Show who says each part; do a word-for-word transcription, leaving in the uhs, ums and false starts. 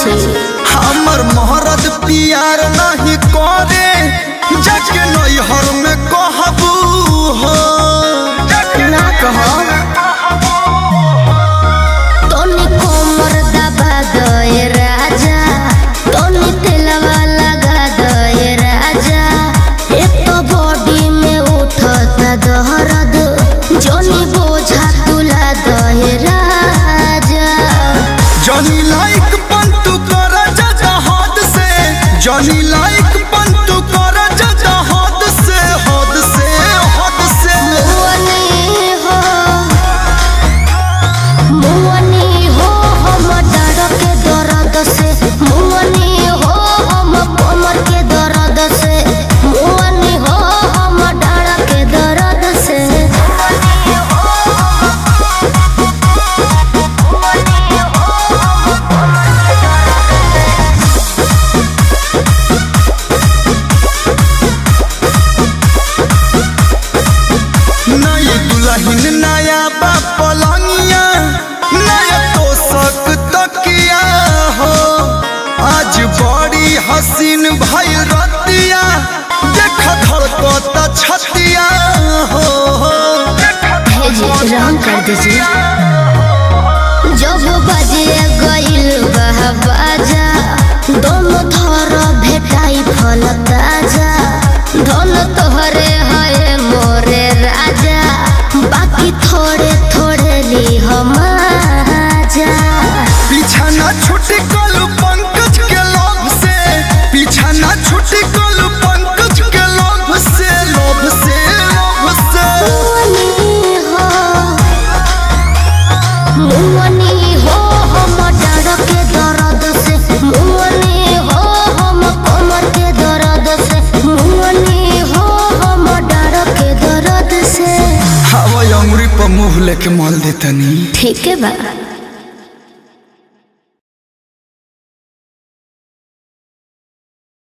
Speaker 1: छे
Speaker 2: हमर मोहरद प्यार नहीं करे जाके नैहर में कहबू हो
Speaker 1: ना कहो तोनी कोमर दबा दे राजा तोनी तेलवा लगा दे राजा एक तो बॉडी में उठता दर्द जोनी बोझा तुला दे राजा
Speaker 2: जनी लाइक पंतु कर जा हद से जनी लाइक पंतु कर जा हद से हद से हद से
Speaker 1: मुअनी हो मुअनी हो हम डर के दर्द से मुअनी हो हम कमर के दर्द से मुअनी हो हम डर के दर्द से
Speaker 2: नई दुल्हन नया पलंगिया नया तोशक तकिया हो आज बड़ी हसीन भइल रतिया देख धड़कता छतिया हो
Speaker 1: भेजी रंग कर दीजिए जब बजे गइल बा बाजा दोनों थर भेटाई फल ताजा धन तोहरे है मोरे राजा बाकी थोड़े थोड़े ली हम आजा
Speaker 2: पीछा ना छुटी कलू पंकज के लोभ से पीछा ना छुटी कलू पंकज के लोभ से लोभ से लोभ से
Speaker 1: मुअनी हो मुअनी हो हम डर के दर्द से मुअनी हो हम कमर के दर्द से मुअनी हो हम डर के दर्द से
Speaker 2: हवा अंगुरी पर मुँह लेके माल देतनी
Speaker 1: ठीक है बा।